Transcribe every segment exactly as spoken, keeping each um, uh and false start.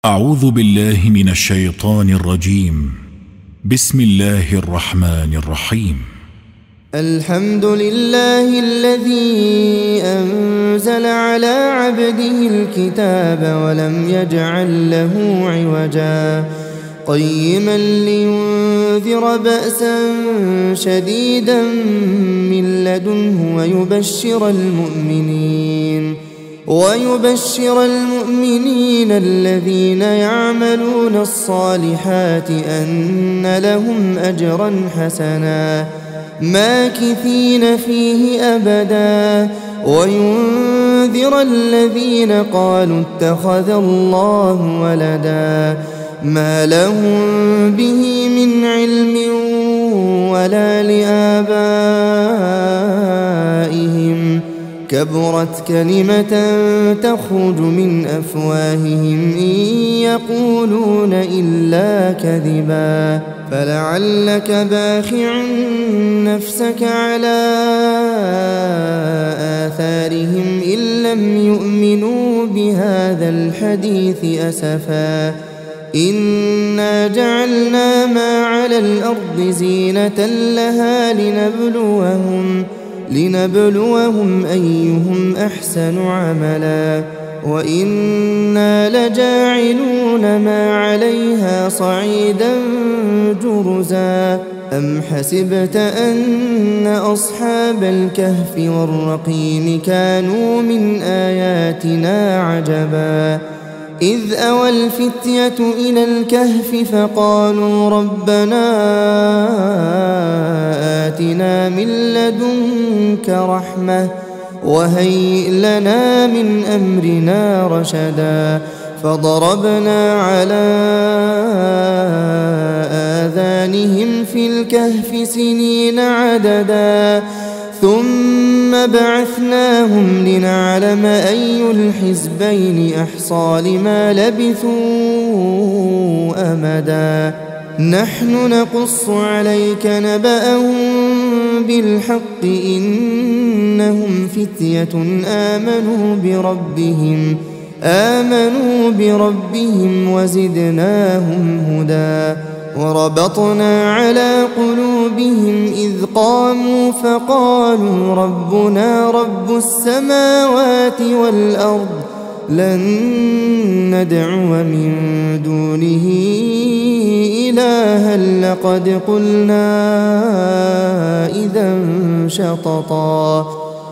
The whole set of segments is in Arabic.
أعوذ بالله من الشيطان الرجيم. بسم الله الرحمن الرحيم. الحمد لله الذي أنزل على عبده الكتاب ولم يجعل له عوجا قيما لينذر بأسا شديدا من لدنه ويبشر المؤمنين ويبشر المؤمنين الذين يعملون الصالحات أن لهم أجرا حسنا ماكثين فيه أبدا وينذر الذين قالوا اتخذ الله ولدا ما لهم به من علم ولا لآبائهم كبرت كلمة تخرج من أفواههم إن يقولون إلا كذبا فلعلك باخع نفسك على آثارهم إن لم يؤمنوا بهذا الحديث أسفا إنا جعلنا ما على الأرض زينة لها لنبلوهم لنبلوهم أيهم أحسن عملا وإنا لجاعلون ما عليها صعيدا جرزا أم حسبت أن أصحاب الكهف والرقيم كانوا من آياتنا عجبا إذ أوى الفتية إلى الكهف فقالوا ربنا آتنا من لدنك رحمة وهيئ لنا من أمرنا رشدا فضربنا على آذانهم في الكهف سنين عددا ثم بعثناهم لنعلم أي الحزبين أحصى لما لبثوا أمدا نحن نقص عليك نبأهم بالحق إنهم فتية آمنوا بربهم آمنوا بربهم وزدناهم هدى وربطنا على قلوبهم إذ قاموا فقالوا ربنا رب السماوات والأرض لن ندعو من دونه إلها لقد قلنا إذا شططا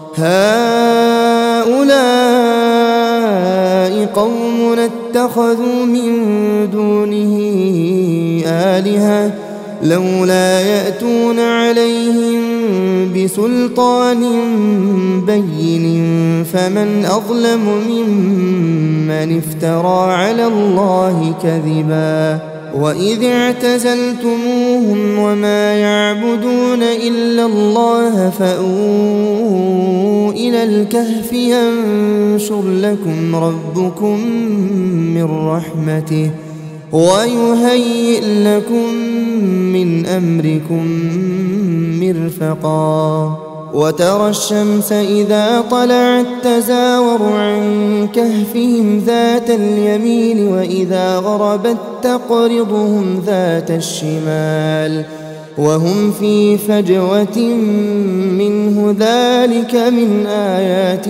هؤلاء قوم اتخذوا من دونه آلهة لولا يأتون عليهم بسلطان بين فمن أظلم ممن افترى على الله كذبا وإذ اعتزلتموهم وما يعبدون إلا الله فأووا إلى الكهف ينشر لكم ربكم من رحمته ويهيئ لكم من أمركم مرفقا وترى الشمس إذا طلعت تزاور عن كهفهم ذات اليمين وإذا غربت تقرضهم ذات الشمال وهم في فجوة منه ذلك من آيات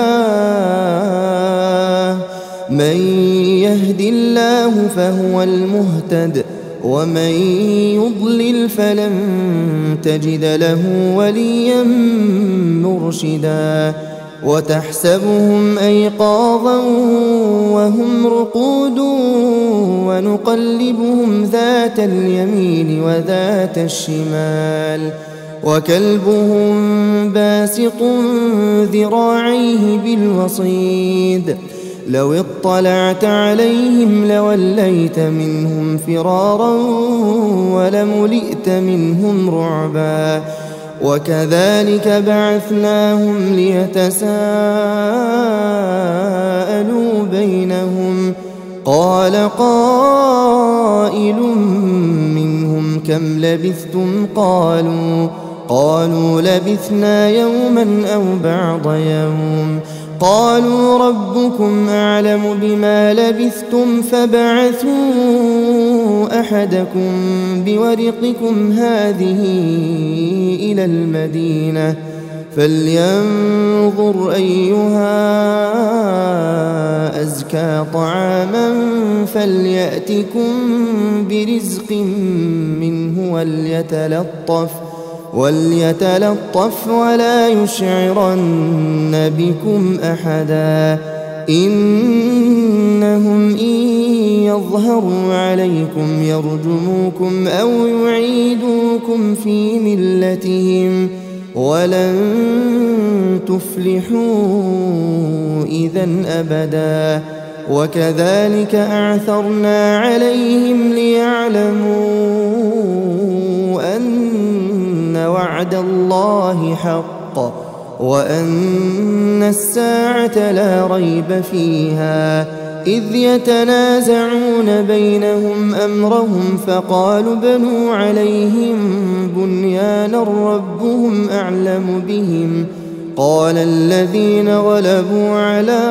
الله من يهد الله فهو المهتد ومن يضلل فلن تجد له وليا مرشدا وتحسبهم أيقاظا وهم رقود ونقلبهم ذات اليمين وذات الشمال وكلبهم باسط ذراعيه بالوصيد لو اطلعت عليهم لوليت منهم فرارا ولملئت منهم رعبا وكذلك بعثناهم ليتساءلوا بينهم قال قائل منهم كم لبثتم قالوا قالوا لبثنا يوما أو بعض يوم قالوا ربكم أعلم بما لبثتم فابعثوا أحدكم بورقكم هذه إلى المدينة فلينظر أيها أزكى طعاما فليأتكم برزق منه وليتلطف وليتلطف ولا يشعرن بكم أحدا إنهم إن يظهروا عليكم يرجموكم أو يعيدوكم في ملتهم ولن تفلحوا إذا أبدا وكذلك أعثرنا عليهم ليعلموا أن وعد الله حق وأن الساعة لا ريب فيها إذ يتنازعون بينهم أمرهم فقالوا بنوا عليهم بنيانا ربهم أعلم بهم قال الذين غلبوا على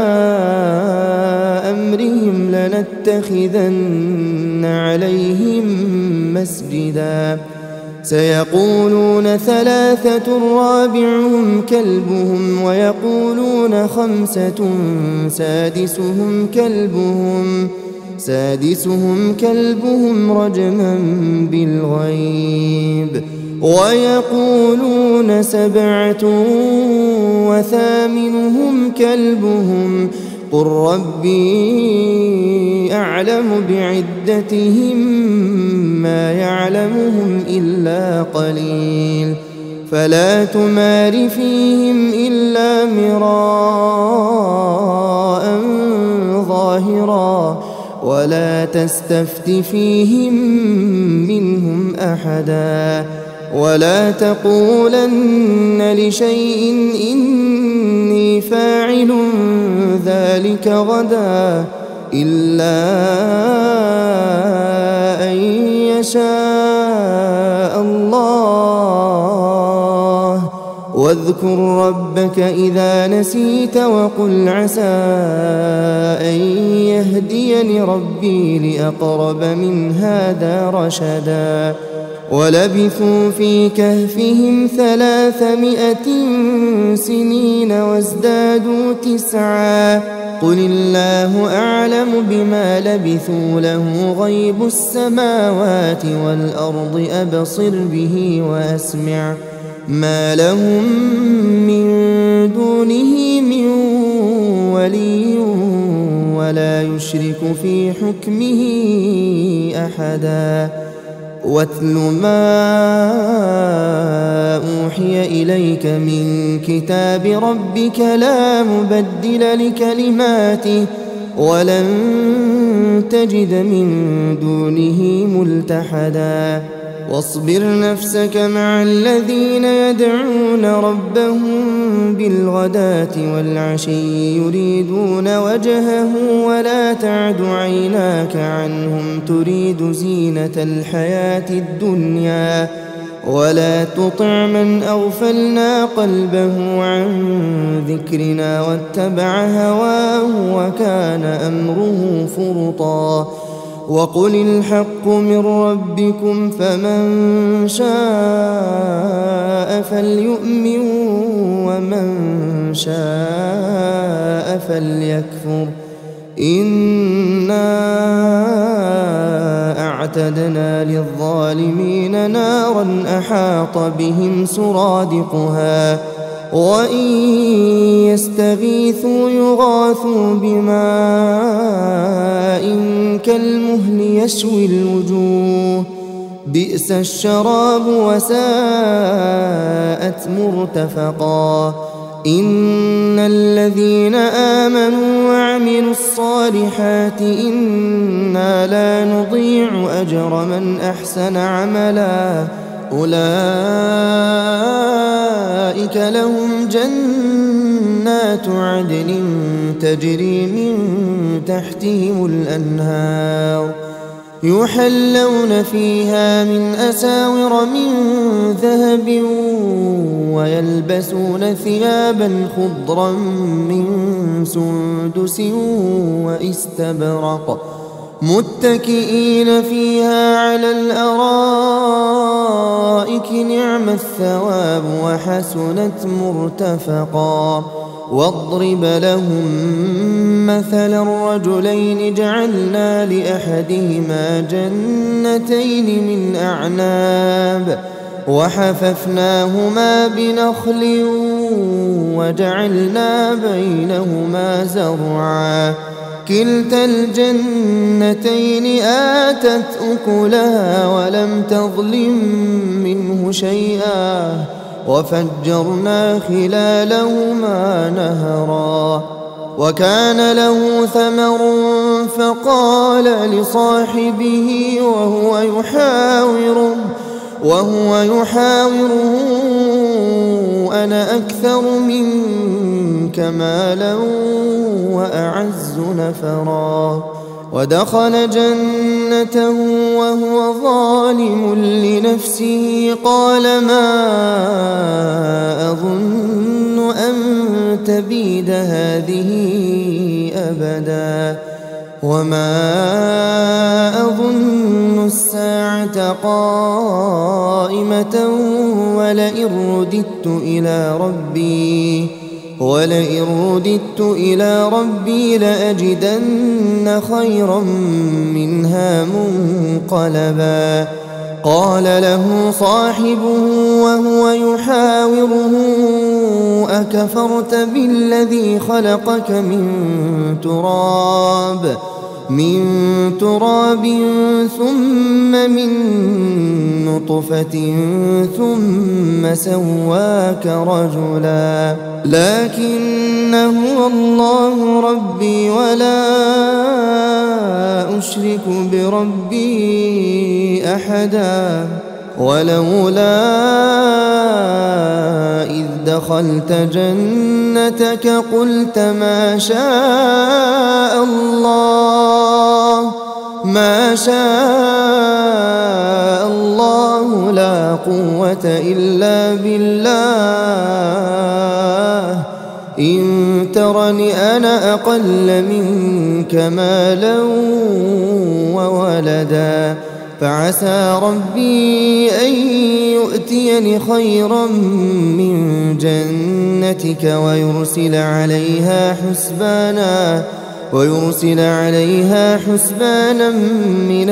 أمرهم لنتخذن عليهم مسجدا سيقولون ثلاثة رابعهم كلبهم ويقولون خمسة سادسهم كلبهم سادسهم كلبهم رجما بالغيب ويقولون سبعة وثامنهم كلبهم قل ربي أعلم بعدتهم ما يعلمهم إلا قليل فلا تمار فيهم إلا مراء ظاهرا ولا تستفت فيهم منهم أحدا ولا تقولن لشيء إني فاعل ذلك غدا إلا أن يشاء الله واذكر ربك إذا نسيت وقل عسى أن يهديني ربي لأقرب من هذا رشدا ولبثوا في كهفهم ثلاثمائة سنين وازدادوا تسعا قل الله أعلم بما لبثوا له غيب السماوات والأرض أبصر به وأسمع ما لهم من دونه من ولي ولا يشرك في حكمه أحدا واتل ما أوحي إليك من كتاب ربك لا مبدل لكلماته ولن تجد من دونه ملتحدا واصبر نفسك مع الذين يدعون ربهم بالغداة والعشي يريدون وجهه ولا تعد عيناك عنهم تريد زينة الحياة الدنيا ولا تطع من أغفلنا قلبه عن ذكرنا واتبع هواه وكان أمره فرطا وقل الحق من ربكم فمن شاء فليؤمن ومن شاء فليكفر إنا أعتدنا للظالمين نارا أحاط بهم سرادقها وإن يستغيثوا يغاثوا بماء كالمهل يشوي الوجوه بئس الشراب وساءت مرتفقا إن الذين آمنوا وعملوا الصالحات إنا لا نضيع أجر من أحسن عملا أولئك لهم جنات عدن تجري من تحتهم الأنهار يحلون فيها من أساور من ذهب ويلبسون ثيابا خضرا من سندس واستبرق متكئين فيها على الأرائك نعم الثواب وحسنت مرتفقا. واضرب لهم مثلا الرجلين جعلنا لأحدهما جنتين من أعناب وحففناهما بنخل وجعلنا بينهما زرعا كلتا الجنتين آتت أكلها ولم تظلم منه شيئا وفجرنا خلالهما نهرا. وكان له ثمر فقال لصاحبه وهو يحاوره وهو يحاوره أنا أكثر منك مالا وأعز نفرا. ودخل جنته وهو ظالم لنفسه قال ما أظن أن تبيد هذه أبدا وما أظن الساعة قائمة ولئن رددت إلى ربي ولئن رددت إلى ربي لأجدن خيرا منها منقلبا. قال له صاحبه وهو يحاوره أكفرت بالذي خلقك من تراب من تراب ثم من نطفة ثم سواك رجلا لكن هو الله ربي ولا أشرك بربي أحدا. ولولا إذ دخلت جنتك قلت ما شاء الله ما شاء الله لا قوة إلا بالله إن ترني أنا أقل منك مالا وولدا فعسى ربي أن يؤتيني خيرا من جنتك ويرسل عليها حسبانا ويرسل عليها حسبانا من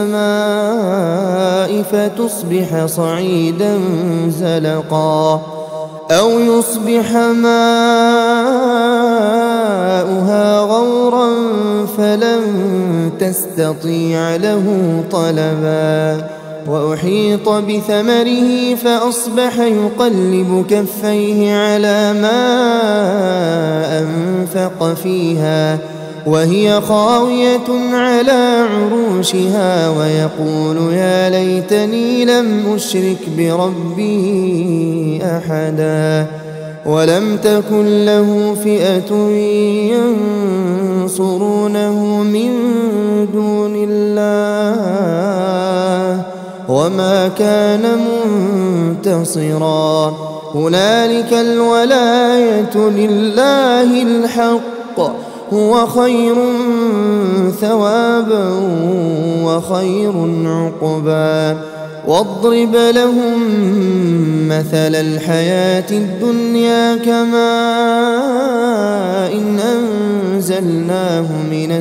السماء فتصبح صعيدا زلقا أو يصبح ماؤها غورا فلن تستطيع له طلبا. وأحيط بثمره فأصبح يقلب كفيه على ما أنفق فيها وهي خاوية على عروشها ويقول يا ليتني لم أشرك بربي أحدا. ولم تكن له فئة ينصرونه من دون الله وما كان منتصرا. هنالك الولاية لله الحق هو خير ثوابا وخير عقبا. واضرب لهم مثل الحياة الدنيا كماء إن أنزلناه من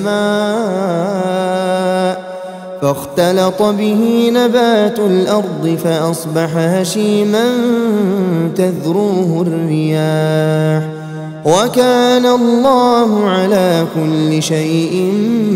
السماء فاختلط به نبات الأرض فأصبح هشيما تذروه الرياح وكان الله على كل شيء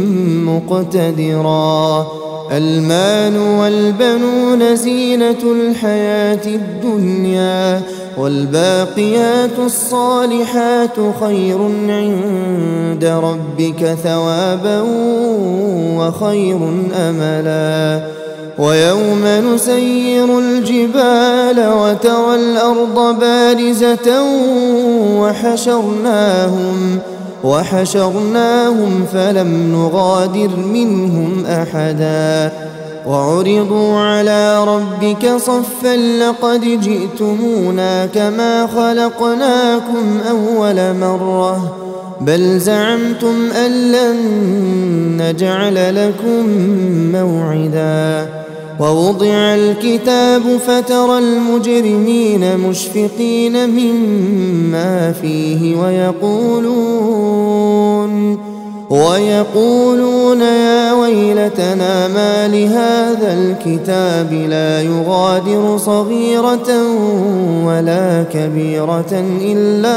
مقتدرا. المال والبنون زينة الحياة الدنيا والباقيات الصالحات خير عند ربك ثوابا وخير أملا. ويوم نسير الجبال وترى الأرض بارزة وحشرناهم وحشرناهم فلم نغادر منهم أحدا وعرضوا على ربك صفا لقد جئتمونا كما خلقناكم أول مرة بل زعمتم أن لن نجعل لكم موعدا ووضع الكتاب فترى المجرمين مشفقين مما فيه ويقولون ويقولون يا ويلتنا ما لهذا الكتاب لا يغادر صغيرة ولا كبيرة إلا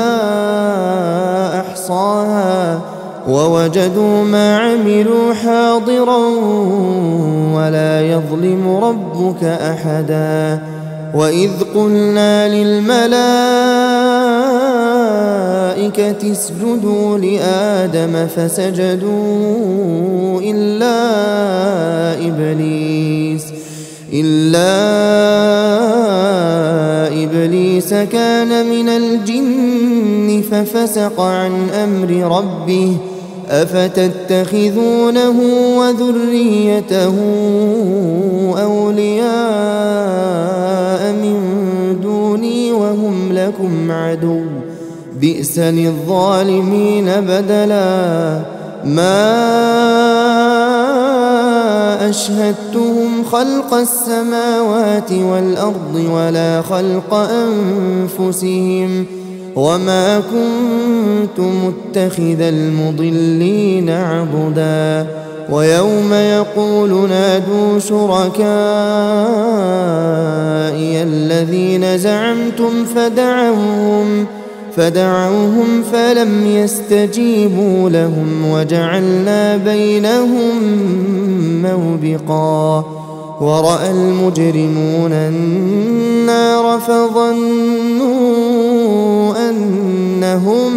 أحصاها ووجدوا ما عملوا حاضرا ولا يظلم ربك أحدا وإذ قلنا للملائكة اسجدوا لآدم فسجدوا إلا إبليس إلا إبليس كان من الجن ففسق عن أمر ربه أفتتخذونه وذريته أولياء من دوني وهم لكم عدو بئس للظالمين بدلا ما أشهدتهم خلق السماوات والأرض ولا خلق أنفسهم وما كنت متخذ المضلين عضدا ويوم يقول نادوا شركائي الذين زعمتم فدعوهم فدعوهم فلم يستجيبوا لهم وجعلنا بينهم موبقا ورأى المجرمون النار فظنوا أنهم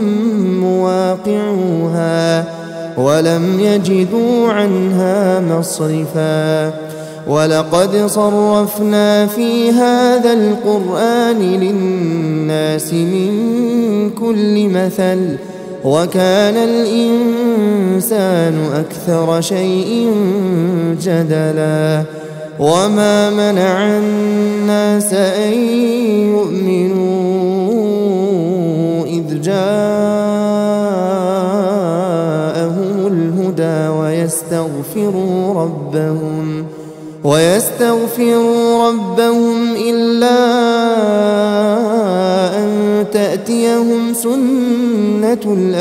مواقعوها ولم يجدوا عنها مصرفا ولقد صرفنا في هذا القرآن للناس من كل مثل وكان الإنسان أكثر شيء جدلا وما منع الناس أن يؤمنوا إذ جاءهم الهدى ويستغفروا ربهم ويستغفروا ربهم إلا أن تأتيهم سنة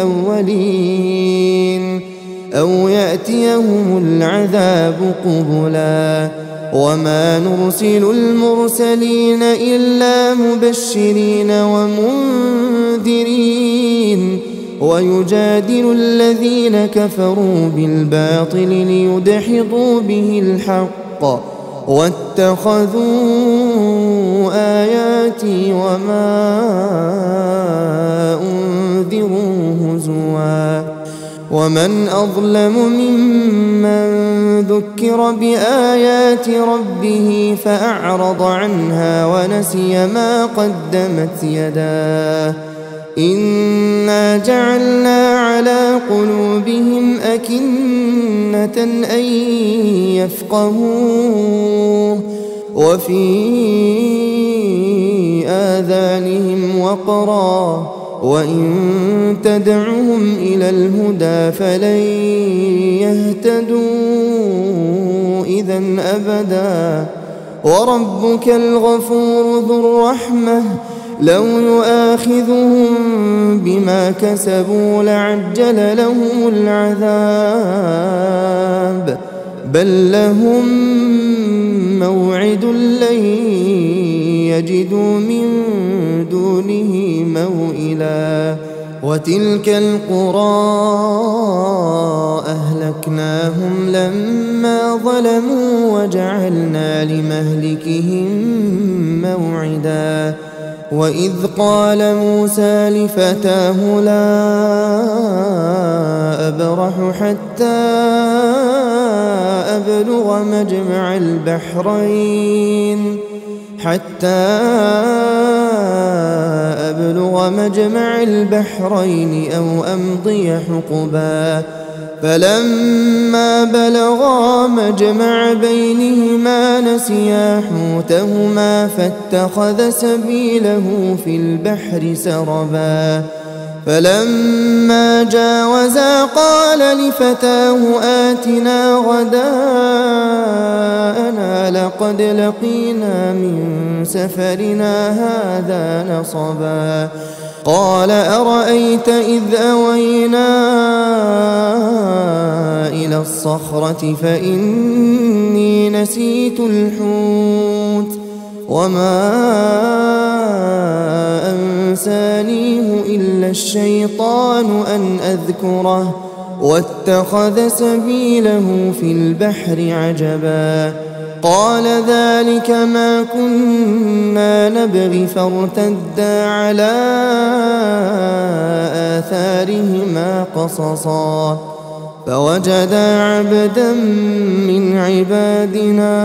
الأولين أو يأتيهم العذاب قبلا وما نرسل المرسلين إلا مبشرين ومنذرين ويجادل الذين كفروا بالباطل ليدحضوا به الحق واتخذوا آياتي وما أنذروا هزوا ومن أظلم ممن ذكر بآيات ربه فأعرض عنها ونسي ما قدمت يداه إنا جعلنا على قلوبهم أكنة أن يفقهوه وفي آذانهم وقرا وإن تدعهم إلى الهدى فلن يهتدوا إذا أبدا وربك الغفور ذو الرحمة لو يؤاخذهم بما كسبوا لعجل لهم العذاب بل لهم موعد لن يجدوا من دونه موئلا وتلك القرى أهلكناهم لما ظلموا وجعلنا لمهلكهم موعدا وإذ قال موسى لفتاه لا أبرح حتى أبلغ مجمع البحرين حتى أبلغ مجمع البحرين أو أمضي حقبا فلما بلغا مجمع بينهما نسيا حوتهما فاتخذ سبيله في البحر سربا فلما جاوزا قال لفتاه آتنا غداءنا لقد لقينا من سفرنا هذا نصبا قال أرأيت إذ أوينا إلى الصخرة فإني نسيت الحوت وما أنسانيه إلا الشيطان أن أذكره واتخذ سبيله في البحر عجبا قال ذلك ما كنا نبغي فارتدا على آثارهما قصصا فوجدا عبدا من عبادنا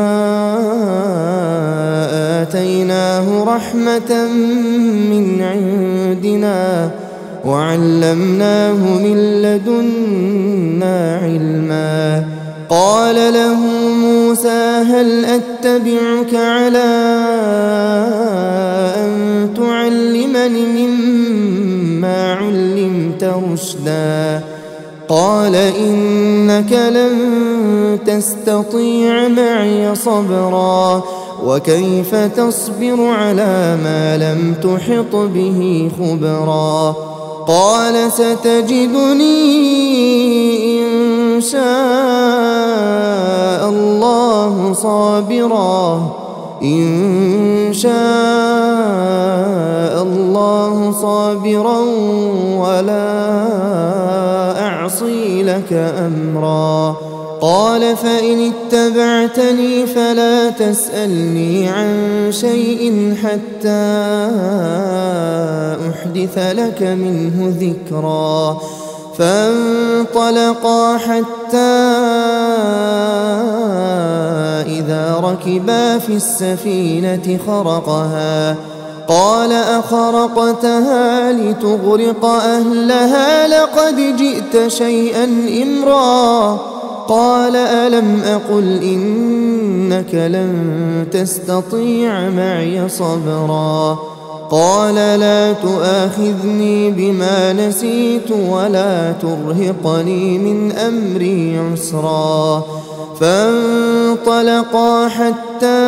آتيناه رحمة من عندنا وعلمناه من لدنا علما قال له موسى هل أتبعك على أن تعلمني مما علمت رشدا قال إنك لن تستطيع معي صبرا وكيف تصبر على ما لم تحط به خبرا قال ستجدني إن شاء الله صابرا إن شاء الله صابرا ولا أعصي لك أمرا قال فإن اتبعتني فلا تسألني عن شيء حتى أحدث لك منه ذكرا فانطلقا حتى إذا ركبا في السفينة خرقها قال أخرقتها لتغرق أهلها لقد جئت شيئا إمرا قال ألم أقل إنك لن تستطيع معي صبرا قال لا تؤاخذني بما نسيت ولا ترهقني من أمري عسرا فانطلقا حتى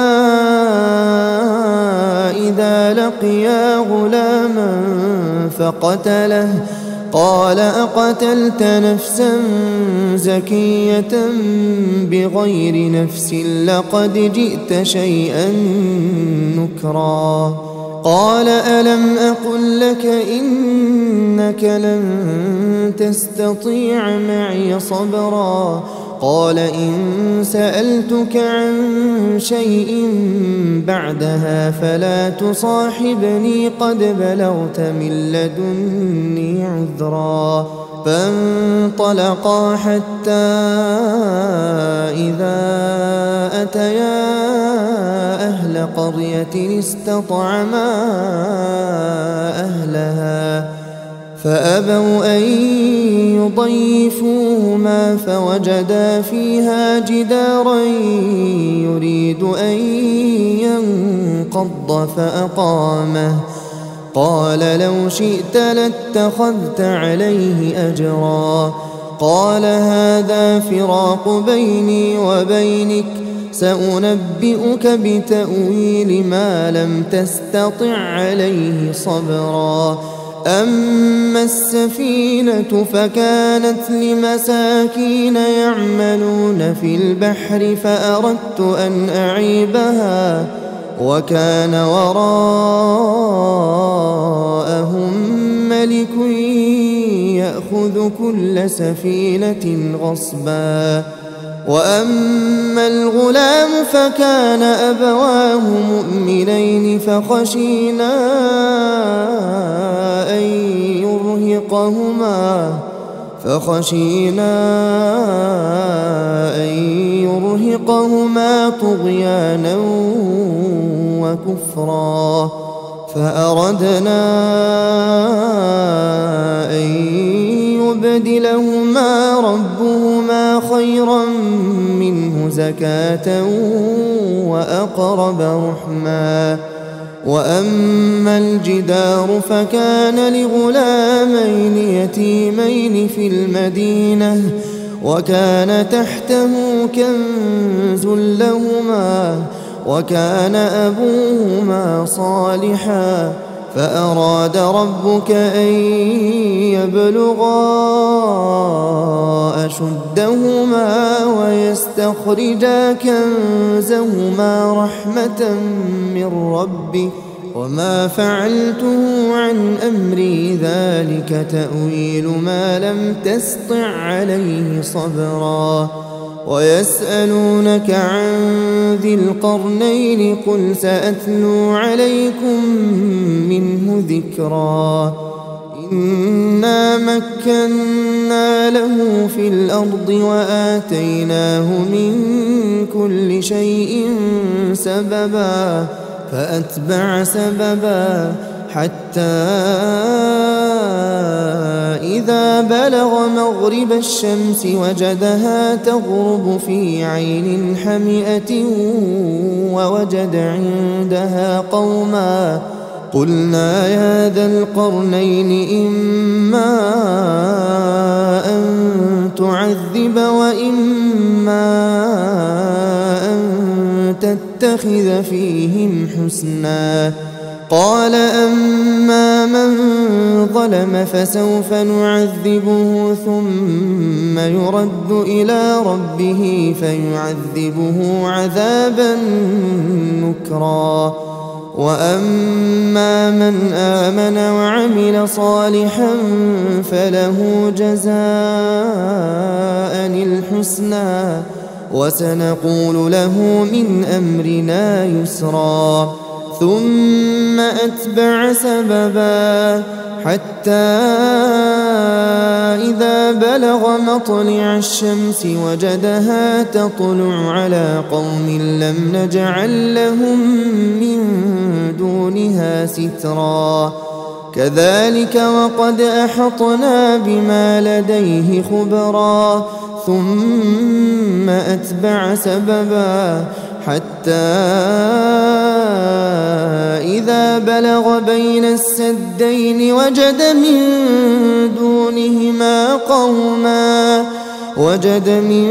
إذا لقيا غلاما فقتله قال أقتلت نفسا زكية بغير نفس لقد جئت شيئا نكرا قال ألم أقل لك إنك لن تستطيع معي صبرا قال إن سألتك عن شيء بعدها فلا تصاحبني قد بلغت من لدني عذرا فانطلقا حتى إذا أتيا أهل قرية استطعما أهلها فأبوا أن يضيفوهما فوجدا فيها جدارا يريد أن ينقض فأقامه قال لو شئت لاتخذت عليه أجرا قال هذا فراق بيني وبينك سأنبئك بتأويل ما لم تستطع عليه صبرا أما السفينة فكانت لمساكين يعملون في البحر فأردت أن أعيبها وكان وراءهم ملك يأخذ كل سفينة غصبا وأما الغلام فكان أبواه مؤمنين فخشينا أن يرهقهما فخشينا أن يرهقهما طغيانا وكفرا فأردنا أن يبدلهما ربهما خيرا منه زكاة وأقرب رحما وأما الجدار فكان لغلامين يتيمين في المدينة وكان تحته كنز لهما وكان أبوهما صالحا فأراد ربك أن يبلغا أشدهما ويستخرجا كنزهما رحمة من ربك وما فعلته عن أمري ذلك تأويل ما لم تسطع عليه صبرا ويسألونك عن ذي القرنين قل سأتلو عليكم منه ذكرا إنا مكنا له في الأرض وآتيناه من كل شيء سببا فأتبع سببا حتى إذا بلغ مغرب الشمس وجدها تغرب في عين حمئة ووجد عندها قوما قلنا يا ذا القرنين إما أن تعذب وإما أن تتخذ فيهم حسنا قال أما من ظلم فسوف نعذبه ثم يرد إلى ربه فيعذبه عذابا نكرا وأما من آمن وعمل صالحا فله جزاء الحسنى وسنقول له من أمرنا يسرا ثم أتبع سببا حتى إذا بلغ مطلع الشمس وجدها تطلع على قوم لم نجعل لهم من دونها سترا كذلك وقد أحطنا بما لديه خبرا ثم أتبع سببا حتى إذا بلغ بين السدين وجد من دونهما قوما وجد من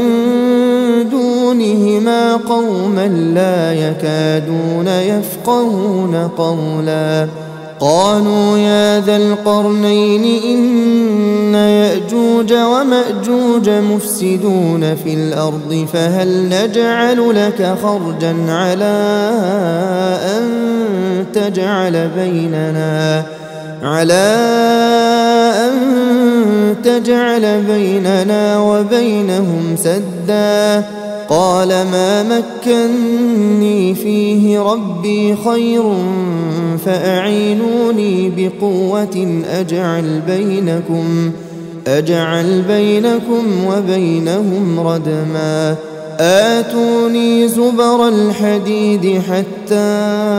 دونهما قوما لا يكادون يفقهون قولا قالوا يا ذا القرنين إن يأجوج ومأجوج مفسدون في الأرض فهل نجعل لك خرجا على أن تجعل بيننا على أن تجعل بيننا وبينهم سدا قال ما مكني فيه ربي خير فأعينوني بقوة أجعل بينكم أجعل بينكم وبينهم ردما آتوني زبر الحديد حتى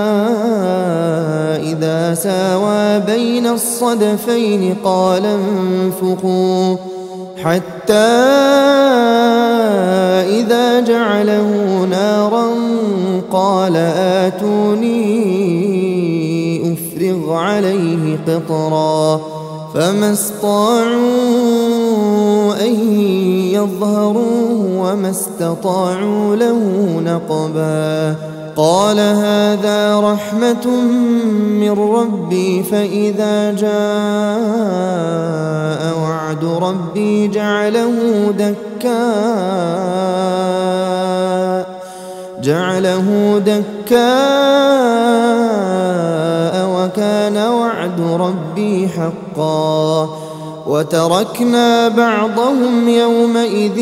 إذا ساوى بين الصدفين قال انفخوا حتى إذا جعله نارا قال آتوني أفرغ عليه قطرا فما استطاعوا أن يظهروه وما استطاعوا له نقبا قال هذا رحمة من ربي فإذا جاء وعد ربي جعله دكاء جعله دكاء وكان وعد ربي حقا وتركنا بعضهم يومئذ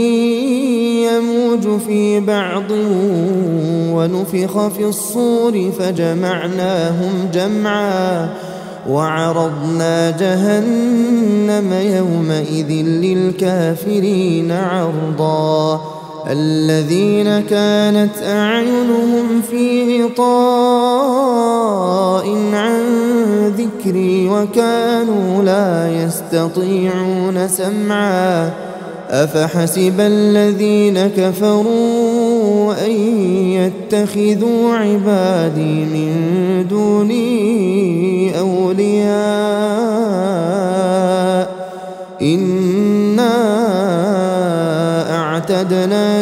يموج في بعض ونفخ في الصور فجمعناهم جمعا وعرضنا جهنم يومئذ للكافرين عرضا الذين كانت أعينهم في غطاء عن ذكري وكانوا لا يستطيعون سمعا أفحسب الذين كفروا أن يتخذوا عبادي من دوني أولياء إنا أعتدنا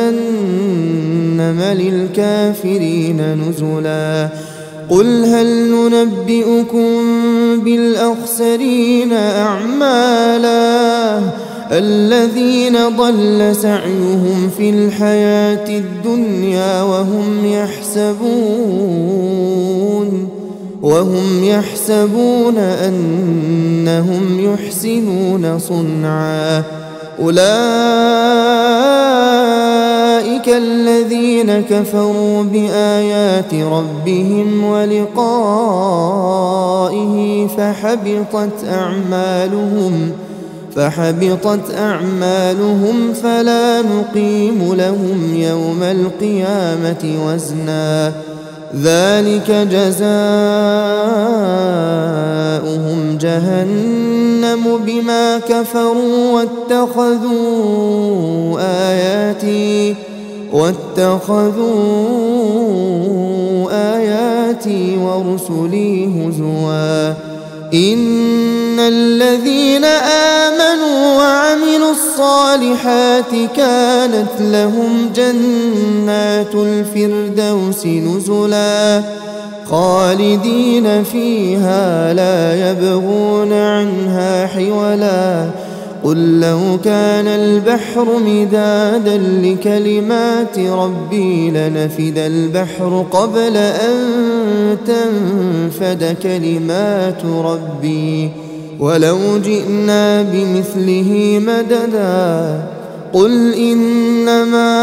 جهنم للكافرين نزلا قل هل ننبئكم بالأخسرين أعمالا الذين ضل سعيهم في الحياة الدنيا وهم يحسبون وهم يحسبون أنهم يحسنون صنعا أولئك الذين كفروا بآيات ربهم ولقائه فحبطت أعمالهم فحبطت أعمالهم فلا نقيم لهم يوم القيامة وزنا ذلك جزاؤهم جهنم بما كفروا واتخذوا آياتي واتخذوا آياتي ورسلي هزوا إن الذين آمنوا وعملوا الصالحات كانت لهم جنات الفردوس نزلا خالدين فيها لا يبغون عنها حولا قل لو كان البحر مدادا لكلمات ربي لنفد البحر قبل أن تنفد كلمات ربي ولو جئنا بمثله مددا قل إنما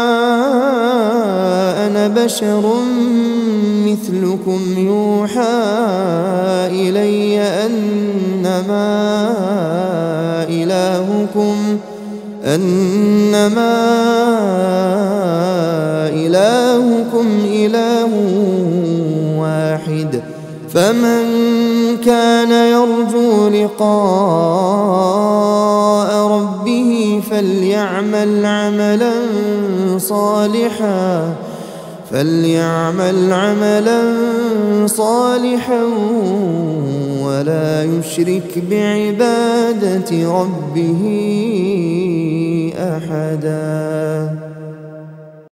أنا بشر مثلكم يوحى إلي أنما إلهكم أنما إلهكم إله واحد فمن كان يرجو لقاء ربه فليعمل عملا صالحا فليعمل عملا صالحا ولا يشرك بعبادة ربه أحدا.